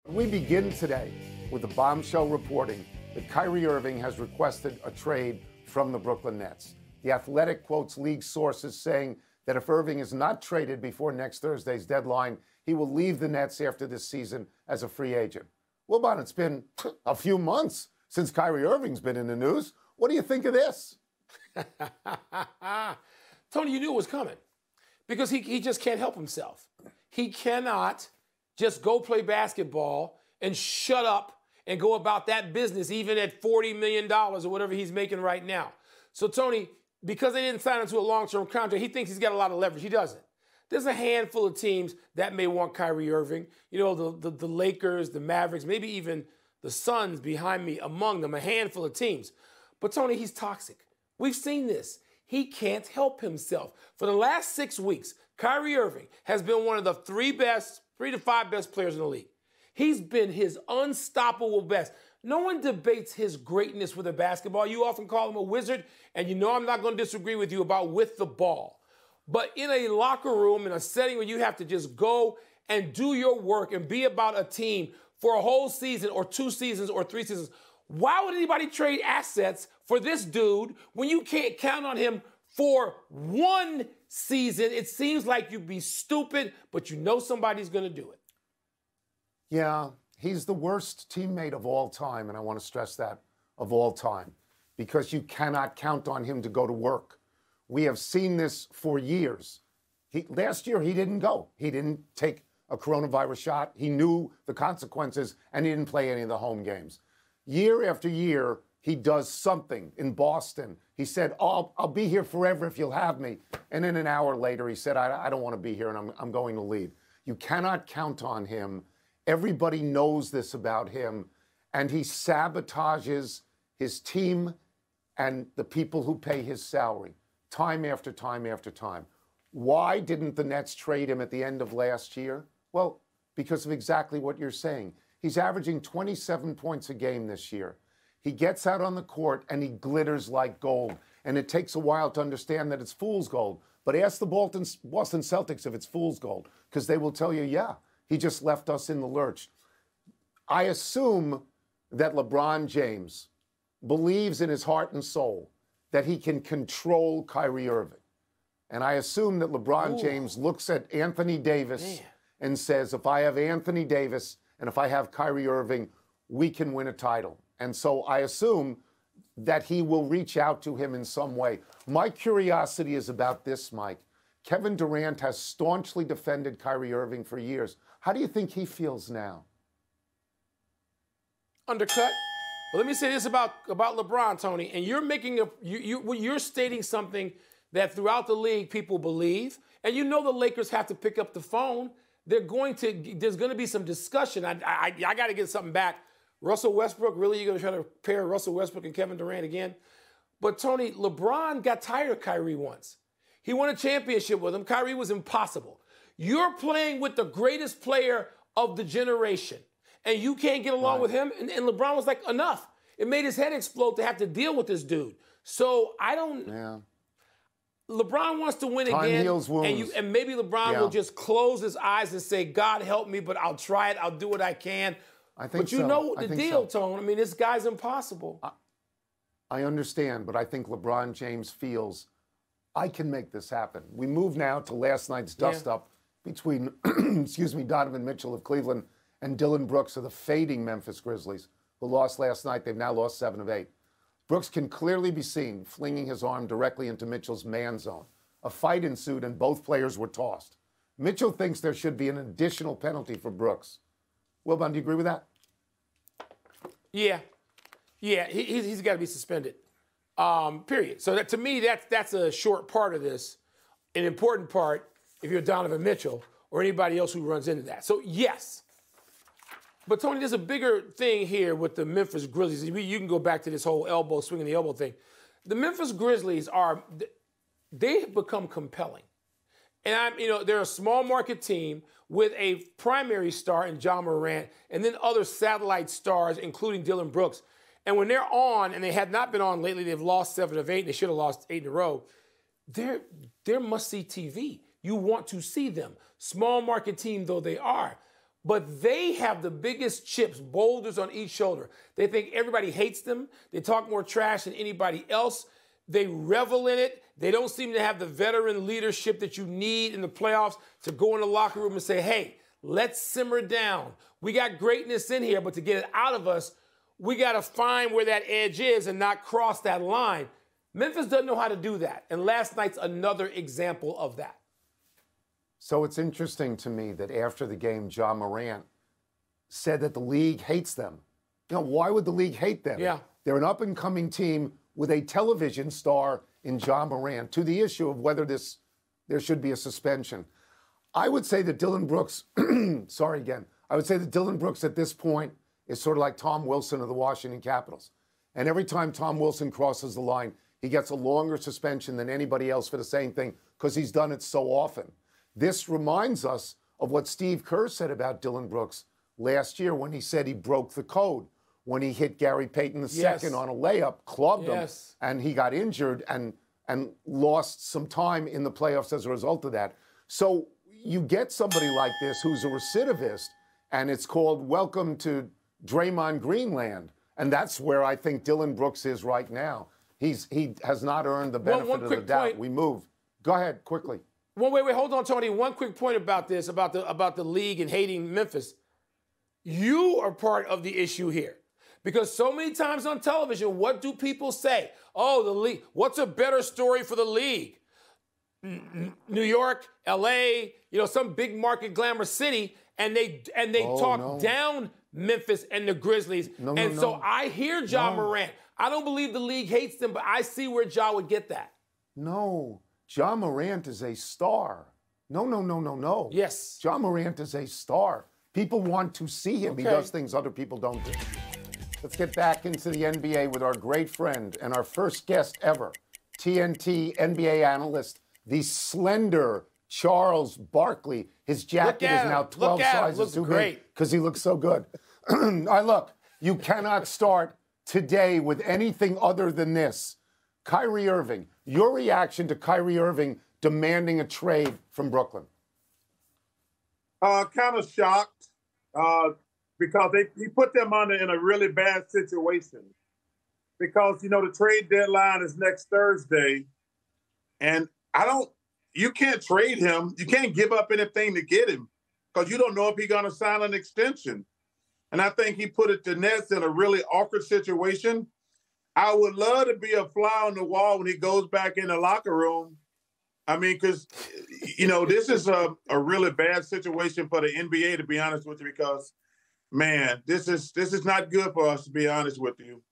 We begin today with the bombshell reporting that Kyrie Irving has requested a trade from the Brooklyn Nets. The Athletic quotes league sources saying that if Irving is not traded before next Thursday's deadline, he will leave the Nets after this season as a free agent. Well, Bon, it's been a few months since Kyrie Irving's been in the news. What do you think of this? Tony, you knew it was coming because he just can't help himself. He cannot just go play basketball and shut up and go about that business even at $40 million or whatever he's making right now. So, Tony, because they didn't sign him to a long-term contract, he thinks he's got a lot of leverage. He doesn't. There's a handful of teams that may want Kyrie Irving. You know, the Lakers, the Mavericks, maybe even the Suns behind me among them, a handful of teams. But, Tony, he's toxic. We've seen this. He can't help himself. For the last 6 weeks, Kyrie Irving has been one of the 3 to 5 best players in the league. He's been his unstoppable best. No one debates his greatness with a basketball. You often call him a wizard, and you know I'm not going to disagree with you about with the ball. But in a locker room, in a setting where you have to just go and do your work and be about a team for a whole season or 2 seasons or 3 seasons, why would anybody trade assets for this dude when you can't count on him for 1 season? It seems like you'd be stupid, but you know somebody's going to do it. Yeah, he's the worst teammate of all time, and I want to stress that, of all time, because you cannot count on him to go to work. We have seen this for years. Last year, he didn't go. He didn't take a coronavirus shot. He knew the consequences, and he didn't play any of the home games. Year after year, he does something. In Boston, he said, oh, I'll be here forever if you'll have me. And then an hour later, he said, I don't want to be here, and I'm going to leave. You cannot count on him. Everybody knows this about him, and he sabotages his team and the people who pay his salary time after time after time. Why didn't the Nets trade him at the end of last year? Well, because of exactly what you're saying. He's averaging 27 points a game this year. He gets out on the court and he glitters like gold. And it takes a while to understand that it's fool's gold. But ask the Boston Celtics if it's fool's gold, because they will tell you, yeah, he just left us in the lurch. I assume that LeBron James believes in his heart and soul that he can control Kyrie Irving. And I assume that LeBron James looks at Anthony Davis and says, if I have Anthony Davis and if I have Kyrie Irving, we can win a title. And so I assume that he will reach out to him in some way. My curiosity is about this, Mike. Kevin Durant has staunchly defended Kyrie Irving for years. How do you think he feels now? Undercut. Well, let me say this about LeBron, Tony, and you're making you're stating something that throughout the league people believe, and you know the Lakers have to pick up the phone. There's going to be some discussion. I got to get something back. Russell Westbrook, really, you're going to try to pair Russell Westbrook and Kevin Durant again? But Tony, LeBron got tired of Kyrie once. He won a championship with him. Kyrie was impossible. You're playing with the greatest player of the generation, and you can't get along with him. And LeBron was like, enough. It made his head explode to have to deal with this dude. So I don't. Yeah. LeBron wants to win Time again, heals wounds. and maybe LeBron will just close his eyes and say, "God help me, but I'll try it. I'll do what I can." I think but you know the deal, Tone. I mean, this guy's impossible. I understand, but I think LeBron James feels I can make this happen. We move now to last night's dust-up between, Donovan Mitchell of Cleveland and Dillon Brooks of the fading Memphis Grizzlies, who lost last night. They've now lost 7 of 8. Brooks can clearly be seen flinging his arm directly into Mitchell's man zone. A fight ensued, and both players were tossed. Mitchell thinks there should be an additional penalty for Brooks. Wilbon, do you agree with that? Yeah. He's got to be suspended. Period. So to me, that's a short part of this. An important part if you're Donovan Mitchell or anybody else who runs into that. So yes. But Tony, there's a bigger thing here with the Memphis Grizzlies. You can go back to this whole elbow, swinging the elbow thing. The Memphis Grizzlies they've become compelling. And they're a small market team with a primary star in Ja Morant and then other satellite stars, including Dillon Brooks. And when they're on, and they have not been on lately, they've lost 7 of 8, and they should have lost 8 in a row. They're must-see TV. You want to see them. Small market team though they are. But they have the biggest chips, boulders on each shoulder. They think everybody hates them. They talk more trash than anybody else. They revel in it. They don't seem to have the veteran leadership that you need in the playoffs to go in the locker room and say, hey, let's simmer down. We got greatness in here, but to get it out of us, we got to find where that edge is and not cross that line. Memphis doesn't know how to do that. And last night's another example of that. So it's interesting to me that after the game, Ja Morant said that the league hates them. You know, why would the league hate them? Yeah. They're an up-and-coming team with a television star in Ja Morant. To the issue of whether there should be a suspension, I would say that Dillon Brooks, I would say that Dillon Brooks at this point is sort of like Tom Wilson of the Washington Capitals. And every time Tom Wilson crosses the line, he gets a longer suspension than anybody else for the same thing because he's done it so often. This reminds us of what Steve Kerr said about Dillon Brooks last year when he said he broke the code, when he hit Gary Payton II on a layup, clubbed him, and he got injured and lost some time in the playoffs as a result of that. So you get somebody like this who's a recidivist, and it's called welcome to Draymond Greenland. And that's where I think Dillon Brooks is right now. He has not earned the benefit of the doubt. We move. Go ahead, quickly. Wait, hold on, Tony. One quick point about this, about the league and hating Memphis. You are part of the issue here. Because so many times on television, what do people say? Oh, the league. What's a better story for the league? New York, LA, some big market glamour city, and they talk down Memphis and the Grizzlies. So I hear Ja Morant. I don't believe the league hates them, but I see where Ja would get that. No. Ja Morant is a star. No. Yes. Ja Morant is a star. People want to see him. Okay. He does things other people don't do. Let's get back into the NBA with our great friend and our first guest ever, TNT NBA analyst, the slender Charles Barkley. His jacket is now 12 sizes too big because he looks so good. Look, you cannot start today with anything other than this. Kyrie Irving, your reaction to Kyrie Irving demanding a trade from Brooklyn? Kind of shocked because he put them in a really bad situation. Because, the trade deadline is next Thursday. And you can't trade him. You can't give up anything to get him because you don't know if he's going to sign an extension. And I think he put the Nets in a really awkward situation. I would love to be a fly on the wall when he goes back in the locker room. I mean, because, this is a really bad situation for the NBA, to be honest with you, because, man, this is not good for us, to be honest with you.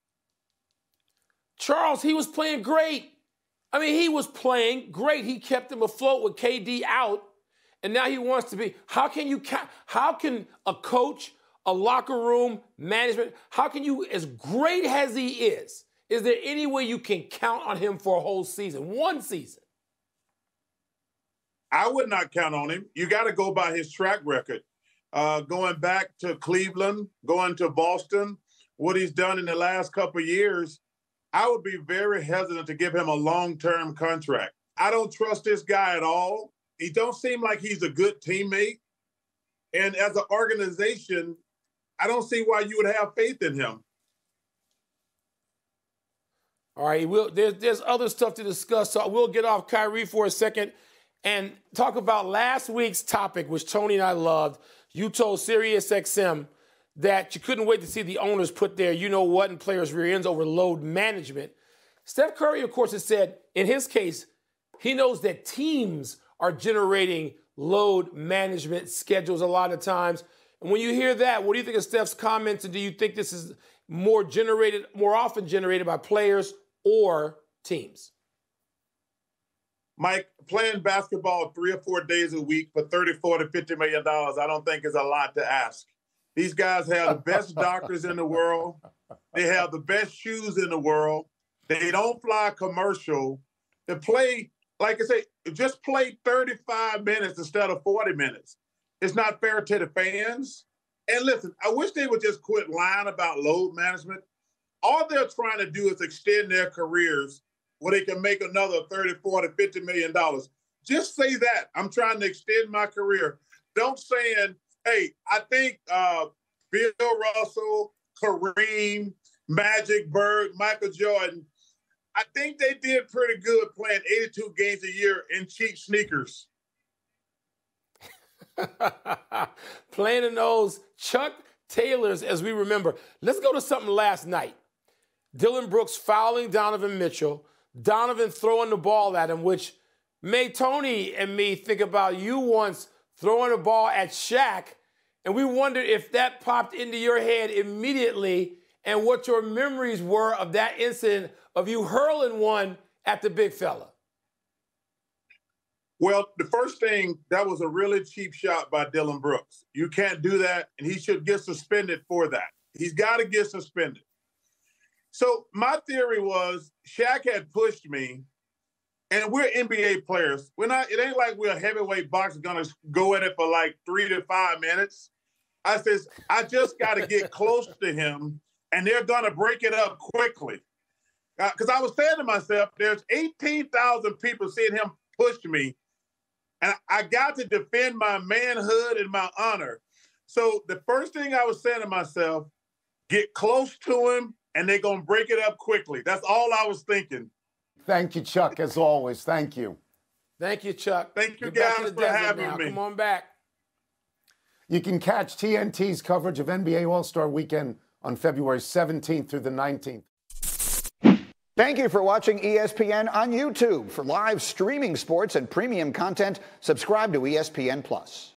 Charles, he was playing great. I mean, he was playing great. He kept him afloat with KD out, and now he wants to be. How can a coach, a locker room, management, how can you, as great as he is there any way you can count on him for a whole season, one season? I would not count on him. You got to go by his track record. Going back to Cleveland, going to Boston, what he's done in the last couple of years, I would be very hesitant to give him a long-term contract. I don't trust this guy at all. He don't seem like he's a good teammate. And as an organization, I don't see why you would have faith in him. All right, there's other stuff to discuss, so we'll get off Kyrie for a second and talk about last week's topic, which Tony and I loved. You told SiriusXM that you couldn't wait to see the owners put their you-know-what in players' rear ends over load management. Steph Curry, of course, has said, in his case, he knows that teams are generating load management schedules a lot of times. And when you hear that, what do you think of Steph's comments? And do you think this is more often generated by players or teams? Mike, playing basketball 3 or 4 days a week for $34 to $50 million, I don't think is a lot to ask. These guys have the best doctors in the world. They have the best shoes in the world. They don't fly commercial. They play, like I say, just play 35 minutes instead of 40 minutes. It's not fair to the fans. And listen, I wish they would just quit lying about load management. All they're trying to do is extend their careers where they can make another $34 to $50 million. Just say that. I'm trying to extend my career. Don't saying, Hey, I think Bill Russell, Kareem, Magic, Bird, Michael Jordan, I think they did pretty good playing 82 games a year in cheap sneakers. Playing in those Chuck Taylors, as we remember. Let's go to something last night. Dillon Brooks fouling Donovan Mitchell, Donovan throwing the ball at him, which made Tony and me think about you once throwing the ball at Shaq, and we wondered if that popped into your head immediately and what your memories were of that incident of you hurling one at the big fella. Well, the first thing, that was a really cheap shot by Dillon Brooks. You can't do that, and he should get suspended for that. He's got to get suspended. So my theory was Shaq had pushed me, and we're NBA players. It ain't like we're a heavyweight boxer going to go at it for like 3 to 5 minutes. I says, I just got to get close to him, and they're going to break it up quickly. Because I was saying to myself, there's 18,000 people seeing him push me, and I got to defend my manhood and my honor. So the first thing I was saying to myself, get close to him, and they're going to break it up quickly. That's all I was thinking. Thank you, Chuck, as always. Thank you. Thank you, Chuck. Thank you Get guys for having me. Come on back. You can catch TNT's coverage of NBA All-Star Weekend on February 17th through the 19th. Thank you for watching ESPN on YouTube. For live streaming sports and premium content, subscribe to ESPN+.